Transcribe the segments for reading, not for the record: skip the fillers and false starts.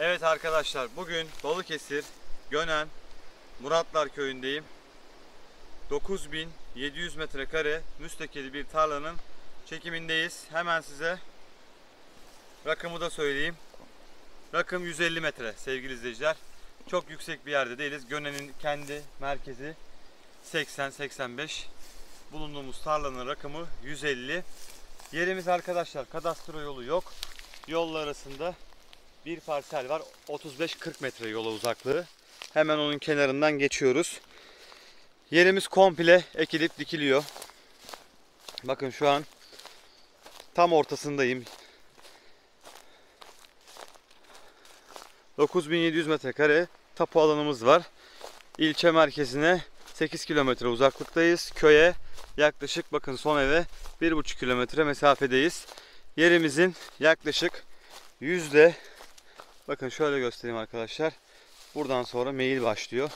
Evet arkadaşlar, bugün Balıkesir, Gönen, Muratlar köyündeyim. 9700 metrekare müstakil bir tarlanın çekimindeyiz. Hemen size rakımı da söyleyeyim. Rakım 150 metre sevgili izleyiciler. Çok yüksek bir yerde değiliz. Gönen'in kendi merkezi 80-85. Bulunduğumuz tarlanın rakımı 150. Yerimiz arkadaşlar, kadastro yolu yok. Yollar arasında bir parsel var. 35-40 metre yola uzaklığı. Hemen onun kenarından geçiyoruz. Yerimiz komple ekilip dikiliyor. Bakın şu an tam ortasındayım. 9700 metrekare tapu alanımız var. İlçe merkezine 8 kilometre uzaklıktayız. Köye yaklaşık, bakın son eve 1,5 kilometre mesafedeyiz. Yerimizin yaklaşık bakın şöyle göstereyim arkadaşlar. Buradan sonra meyil başlıyor.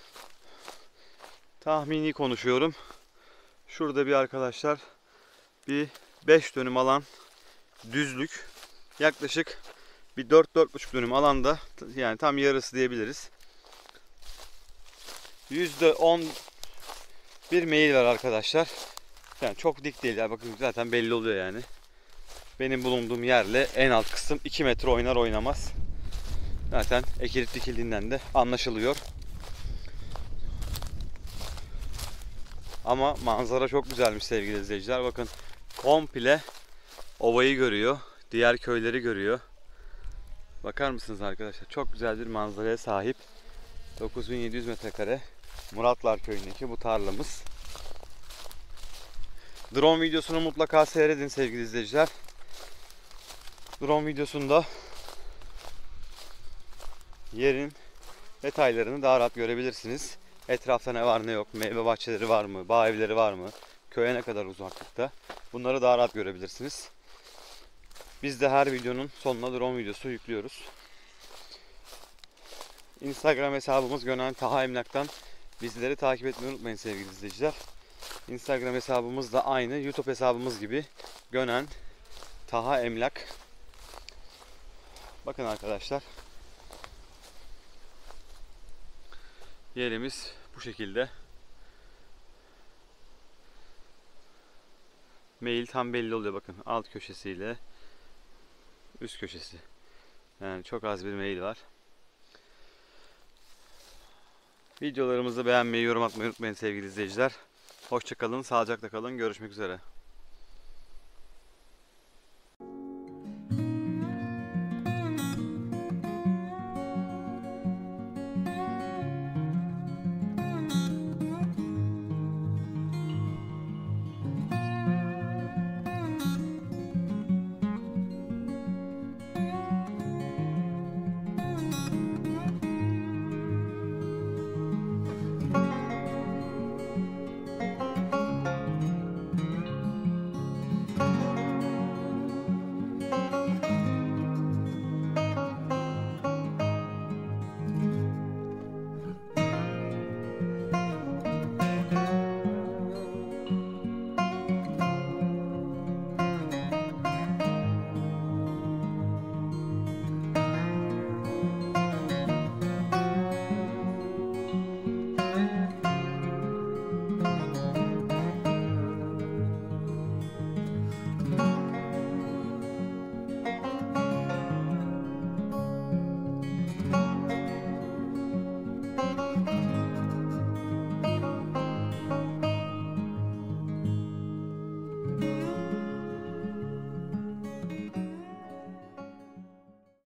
Tahmini konuşuyorum. Şurada bir arkadaşlar bir 5 dönüm alan düzlük. Yaklaşık bir 4-4,5 dönüm alanda, yani tam yarısı diyebiliriz. %10 bir meyil var arkadaşlar. Yani çok dik değil ya, bakın zaten belli oluyor yani. Benim bulunduğum yerle en alt kısım 2 metre oynar oynamaz. Zaten ekilip dikildiğinden de anlaşılıyor. Ama manzara çok güzelmiş sevgili izleyiciler. Bakın komple ovayı görüyor. Diğer köyleri görüyor. Bakar mısınız arkadaşlar? Çok güzel bir manzaraya sahip. 9700 metrekare Muratlar köyündeki bu tarlamız. Drone videosunu mutlaka seyredin sevgili izleyiciler. Drone videosunda yerin detaylarını daha rahat görebilirsiniz. Etrafta ne var ne yok, meyve bahçeleri var mı, bağ evleri var mı, köye ne kadar uzaklıkta, bunları daha rahat görebilirsiniz. Biz de her videonun sonuna drone videosu yüklüyoruz. Instagram hesabımız Gönen Taha Emlak'tan bizleri takip etmeyi unutmayın sevgili izleyiciler. Instagram hesabımız da aynı YouTube hesabımız gibi, Gönen Taha Emlak. Bakın arkadaşlar, yerimiz bu şekilde. Meyil tam belli oluyor, bakın alt köşesiyle üst köşesi. Yani çok az bir meyil var. Videolarımızı beğenmeyi, yorum atmayı unutmayın sevgili izleyiciler. Hoşça kalın, sağlıcakla kalın. Görüşmek üzere.